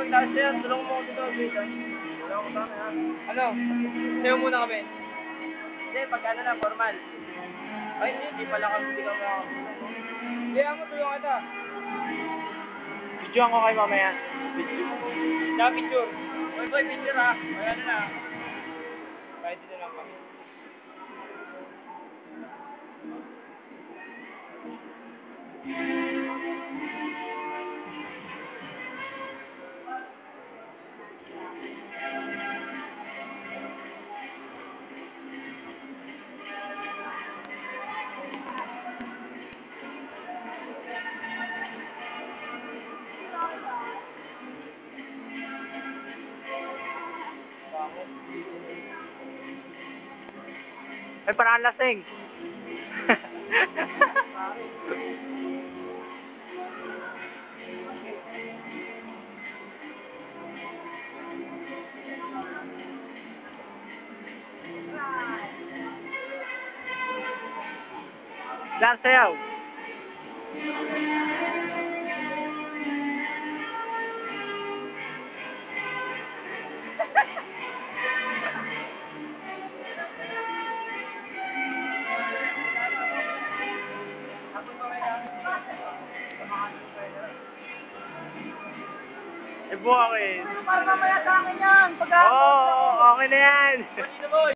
magtaas yan. Tulungan mo ako dito, Bita. Wala akong tama, ha? Ano? Sayo muna kami. Hindi, pagkano na, formal. Ay, hindi pala kami, hindi ka makakatulong. Hindi, mo, tulungan kita. Videoan ko kayo mamaya. Picture. Boy, picture ha. Ay, ano na. Kahit dito lang kami. Ay, parang lasing. Lang sayaw. Ibu ako eh. Para mamaya sa akin yan. Oo, okay na yan. Dito, boy.